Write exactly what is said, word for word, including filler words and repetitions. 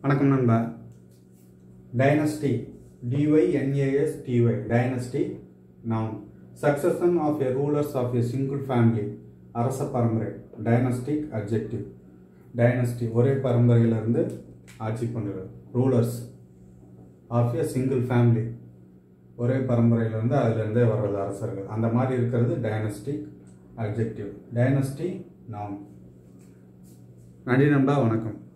வணக்கம் நண்பா. Dynasty, D-Y-N-A-S-T-Y, dynasty noun. Succession of a rulers of a single family, அரச பரம்பரை. Dynastic adjective. டைனஸ்டி ஒரே பரம்பரையிலிருந்து ஆட்சி பண்ணுறது. Rulers of a single family, ஒரே பரம்பரையிலிருந்து அதிலிருந்தே வர்றது அரசர்கள். அந்த மாதிரி இருக்கிறது டைனஸ்டிக் அட்ஜெக்டிவ். Dynasty noun. நன்றி நண்பா, வணக்கம்.